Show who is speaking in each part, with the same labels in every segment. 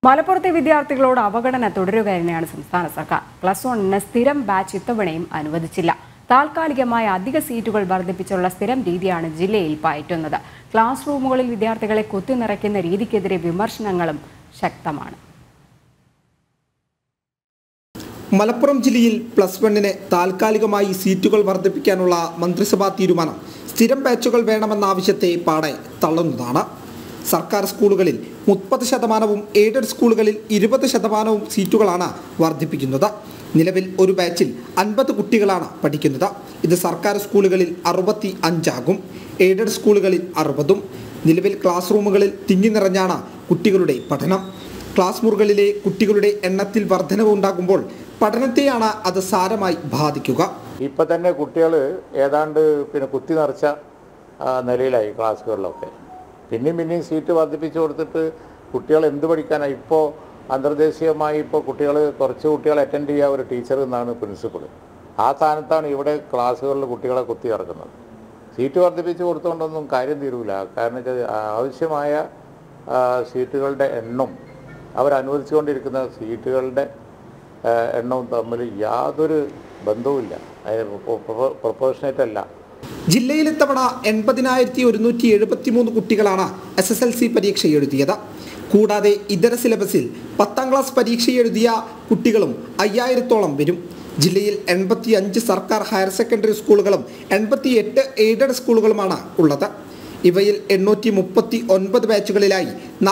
Speaker 1: മലപ്പുറത്തെ വിദ്യാർത്ഥികളോട് അവഗണന തുടരുകയാണ് സംസ്ഥാന സർക്കാർ. പ്ലസ് 1 സ്ഥിരം ബാച്ച് ഇത്തവണയും അനുവദിച്ചില്ല. താൽക്കാലികമായ അധിക സീറ്റുകൾ വർദ്ധിപ്പിച്ചുള്ള സ്ഥിരം രീതിയാണ് ജില്ലയിൽ പയറ്റുന്നത്. ക്ലാസ് റൂമുകളിൽ വിദ്യാർത്ഥികളെ കുത്തിനിറയ്ക്കുന്ന രീതിക്കെതിരെ വിമർശനങ്ങളും ശക്തമാണ്.
Speaker 2: മലപ്പുറം ജില്ലയിൽ പ്ലസ് 1-ന് താൽക്കാലികമായി സീറ്റുകൾ വർദ്ധിപ്പിക്കാനുള്ള മന്ത്രിസഭാ തീരുമാനം സ്ഥിരം ബാച്ചുകൾ വേണമെന്ന ആവശ്യത്തെ പാടെ തള്ളുന്നതാണ്. സർക്കാർ സ്കൂളുകളിൽ 30%, എയ്ഡഡ് സ്കൂളുകളിൽ 20% സീറ്റുകളാണ് വർദ്ധിപ്പിക്കുന്നത്. നിലവിൽ ഒരു ബാച്ചിൽ 50 കുട്ടികളാണ് പഠിക്കുന്നത്. ഇത് സർക്കാർ സ്കൂളുകളിൽ 65 ആകും, എയ്ഡഡ് സ്കൂളുകളിൽ 60. നിലവിൽ ക്ലാസ് റൂമുകളിൽ തിങ്ങി നിറഞ്ഞാണ് കുട്ടികളുടെ പഠനം. ക്ലാസ് മുറികളിലെ കുട്ടികളുടെ എണ്ണത്തിൽ വർധനവ് ഉണ്ടാകുമ്പോൾ പഠനത്തെയാണ് അത് സാരമായി ബാധിക്കുക.
Speaker 3: ഇപ്പം തന്നെ കുട്ടികൾ ഏതാണ്ട് കുത്തി നിറച്ച നിലയിലായി ക്ലാസ്സുകളിലൊക്കെ. പിന്നെയും സീറ്റ് വർദ്ധിപ്പിച്ചു കൊടുത്തിട്ട് കുട്ടികൾ എന്ത് പഠിക്കാനാണ്? ഇപ്പോൾ അന്തർദേശീയമായി കുറച്ച് കുട്ടികൾ അറ്റൻഡ് ചെയ്യുക ഒരു ടീച്ചർ എന്നാണ് പ്രിൻസിപ്പൾ. ആ സ്ഥാനത്താണ് ഇവിടെ ക്ലാസ്സുകളിൽ കുട്ടികളെ കുത്തി ഇറക്കുന്നത്. സീറ്റ് വർദ്ധിപ്പിച്ചു കൊടുത്തുകൊണ്ടൊന്നും കാര്യം തീരൂല. കാരണം വെച്ചാൽ ആവശ്യമായ സീറ്റുകളുടെ എണ്ണം അവരനുവദിച്ചുകൊണ്ടിരിക്കുന്ന സീറ്റുകളുടെ എണ്ണവും തമ്മിൽ യാതൊരു ബന്ധവുമില്ല, പ്രൊപ്പോർഷനേറ്റ് അല്ല.
Speaker 2: ജില്ലയിൽ ഇത്തവണ 80,173 കുട്ടികളാണ് SSLC പരീക്ഷ എഴുതിയത്. കൂടാതെ ഇതര സിലബസിൽ 10ാം ക്ലാസ് പരീക്ഷ എഴുതിയ കുട്ടികളും 5000-ഓളം വരും. ജില്ലയിൽ 85 സർക്കാർ ഹയർ സെക്കൻഡറി സ്കൂളുകളും 88 എയ്ഡഡ് സ്കൂളുകളുമാണ് ഉള്ളത്. ഇവയിൽ 839 ബാച്ചുകളിലായി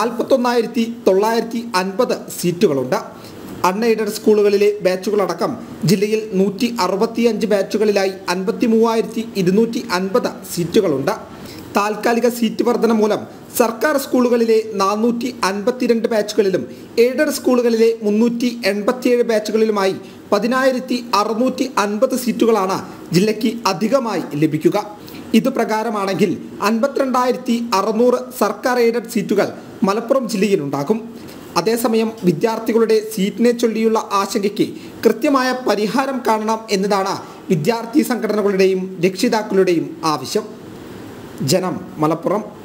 Speaker 2: 41,950 സീറ്റുകളുണ്ട്. അൺഎയ്ഡഡ് സ്കൂളുകളിലെ ബാച്ചുകളടക്കം ജില്ലയിൽ 165 ബാച്ചുകളിലായി 53,250 സീറ്റുകളുണ്ട്. താൽക്കാലിക സീറ്റ് വർധന മൂലം സർക്കാർ സ്കൂളുകളിലെ 452 ബാച്ചുകളിലും എയ്ഡഡ് സ്കൂളുകളിലെ 387 ബാച്ചുകളിലുമായി 10,650 സീറ്റുകളാണ് ജില്ലയ്ക്ക് അധികമായി ലഭിക്കുക. ഇത് പ്രകാരമാണെങ്കിൽ 52,600 സർക്കാർ എയ്ഡഡ് സീറ്റുകൾ മലപ്പുറം ജില്ലയിലുണ്ടാകും. അതേസമയം വിദ്യാർത്ഥികളുടെ സീറ്റിനെ ചൊല്ലിയുള്ള ആശങ്കയ്ക്ക് കൃത്യമായ പരിഹാരം കാണണം എന്നതാണ് വിദ്യാർത്ഥി സംഘടനകളുടെയും രക്ഷിതാക്കളുടെയും ആവശ്യം. ജനം, മലപ്പുറം.